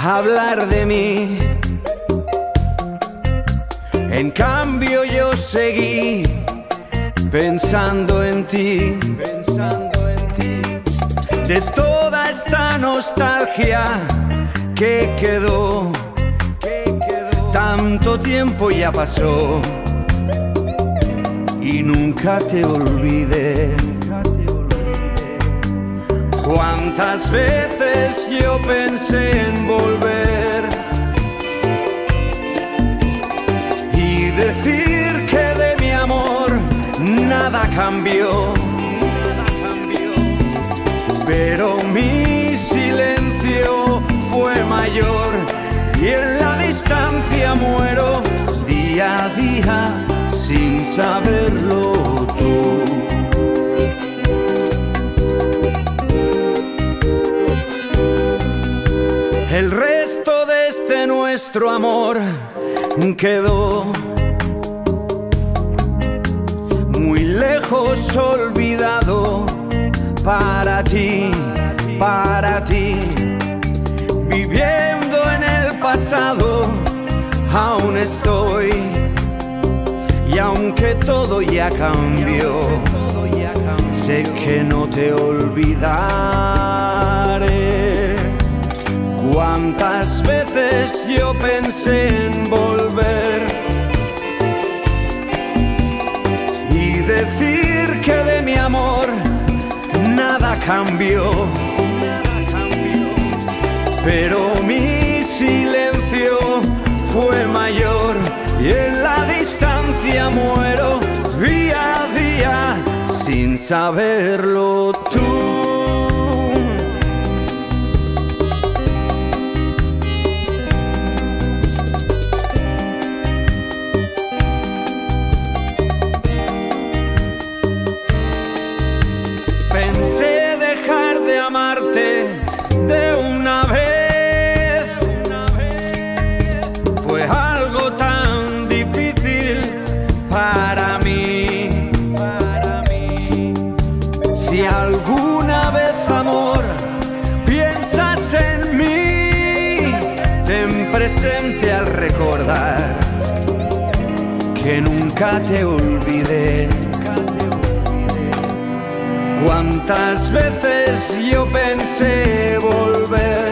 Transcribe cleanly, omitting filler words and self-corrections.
hablar de mí. En cambio yo seguí pensando en ti, de toda esta nostalgia que quedó, tanto tiempo ya pasó y nunca te olvidé. Cuántas veces yo pensé en volver y decir que de mi amor nada cambió, pero mi silencio fue mayor y en la distancia muero día a día sin saberlo tú. El resto de este nuestro amor quedó muy lejos, olvidado para ti, viviendo en el pasado aún estoy, y aunque todo ya cambió, sé que no te olvidaré. Cuántas veces yo pensé en volver y decir que de mi amor nada cambió, pero mi silencio fue mayor y en la distancia muero día a día sin saberlo tú. Pensé dejar de amarte de una vez, fue algo tan difícil para mí. Si alguna vez, amor, piensas en mí, ten presente al recordar que nunca te olvidé. Cuántas veces yo pensé volver